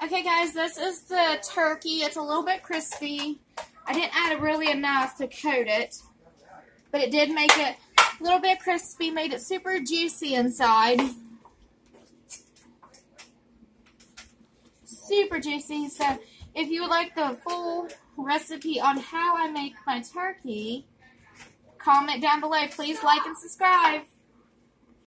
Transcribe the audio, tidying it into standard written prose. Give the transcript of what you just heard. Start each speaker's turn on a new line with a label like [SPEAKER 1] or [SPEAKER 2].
[SPEAKER 1] Okay guys, this is the turkey. It's a little bit crispy. I didn't add really enough to coat it, but it did make it a little bit crispy, made it super juicy inside. Super juicy. So if you would like the full recipe on how I make my turkey, comment down below. Please like and subscribe.